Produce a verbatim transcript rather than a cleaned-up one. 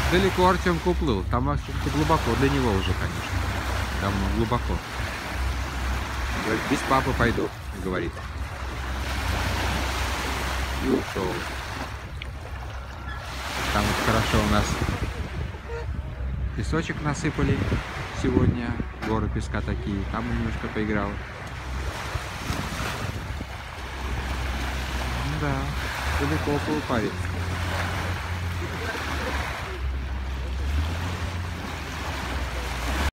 Далеко Артемка уплыл. Там Артемка глубоко для него уже, конечно. Там глубоко. Говорит, без папы пойду, говорит. И ушел. Там вот хорошо у нас песочек насыпали сегодня. Горы песка такие. Там немножко поиграл. Да, далеко уплыл парень.